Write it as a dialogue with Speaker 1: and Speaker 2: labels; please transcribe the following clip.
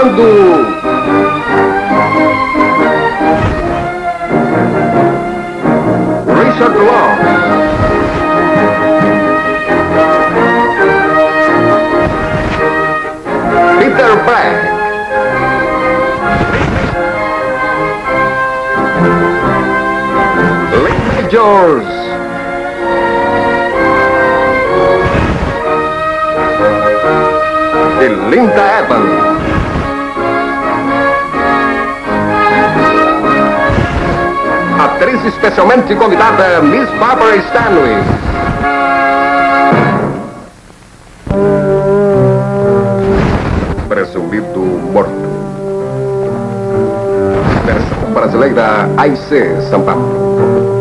Speaker 1: apresentando Richard Long, Peter Black, Lee Majors, e Linda Evans. Atriz especialmente convidada, Miss Barbara Stanwyck. Presumido morto. Versão brasileira, A.I.C. São Paulo.